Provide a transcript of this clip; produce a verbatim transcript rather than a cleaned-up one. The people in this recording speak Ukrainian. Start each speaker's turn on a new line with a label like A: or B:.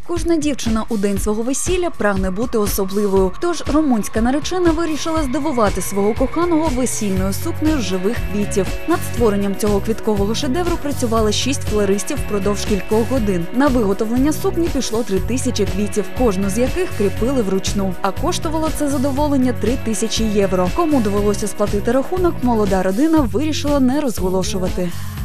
A: Кожна дівчина у день свого весілля прагне бути особливою. Тож румунська наречена вирішила здивувати свого коханого весільною сукнею з живих квітів. Над створенням цього квіткового шедевру працювали шість флористів впродовж кількох годин. На виготовлення сукні пішло три тисячі квітів, кожну з яких кріпили вручну. А коштувало це задоволення три тисячі євро. Кому довелося сплатити рахунок, молода родина вирішила не розголошувати.